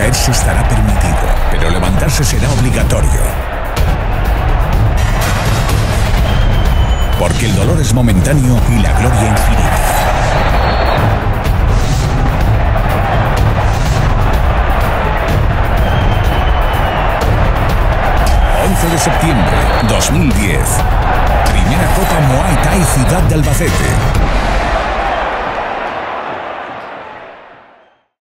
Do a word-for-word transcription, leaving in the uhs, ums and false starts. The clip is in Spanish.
Caerse estará permitido, pero levantarse será obligatorio. Porque el dolor es momentáneo y la gloria infinita. once de septiembre dos mil diez. Primera Copa Muay Thai Ciudad de Albacete.